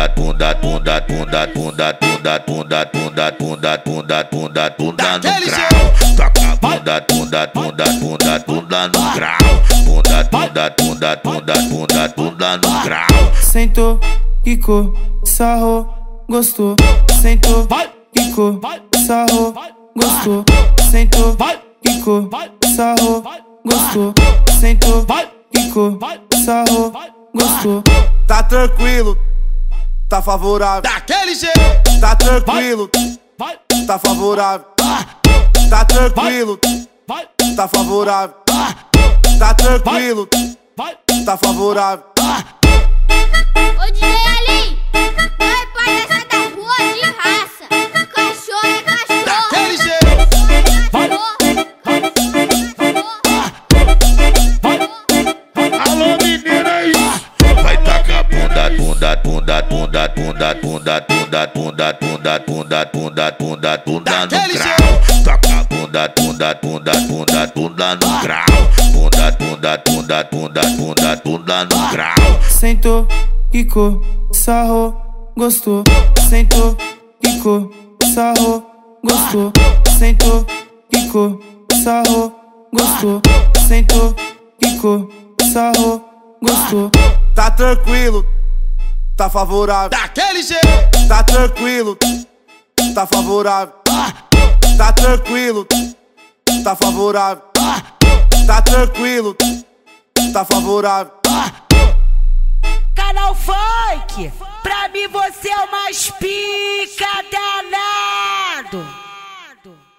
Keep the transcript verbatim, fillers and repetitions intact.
bunda, bunda, bunda, bunda, bunda, bunda, bunda, bunda, bunda, bunda, bunda no grau. Toca bunda, bunda, bunda, bunda, bunda no grau. Bunda, bunda, bunda, bunda, bunda, bunda no grau. Sentou, quicou, sarrou, gostou. Sentou, quicou, sarrou, gostou. Sentou, quicou, sarrou, gostou. Sentou, quicou, sarrou, gostou. Tá tranquilo, tá favorável. Daquele jeito. Tá tranquilo, tá favorável. Tá tranquilo, tá favorável. Tá tranquilo, tá favorável. Ô D J Ali, não é pai dessa da rua de raça. Cachorro é cachorro. Daquele jeito. Alô meninas. Vai tacar bunda, bunda, bunda, bunda, bunda, bunda, bunda, bunda, bunda, bunda, bunda, bunda, bunda no grau. Toca bunda, bunda, bunda, bunda, bunda no grau. Bunda, bunda, bunda, bunda, bunda, bunda no grau. Sentou, quicou, sarrou, gostou. Sentou, quicou, sarrou, gostou. Sentou, quicou, sarrou, gostou. Sentou, quicou, sarrou, gostou. Tá tranquilo, tá favorável. Daquele jeito. Tá tranquilo, tá favorável. Tá tranquilo, tá favorável. Tá tranquilo, tá favorável. Canal Funk, pra mim você é o mais pica danado.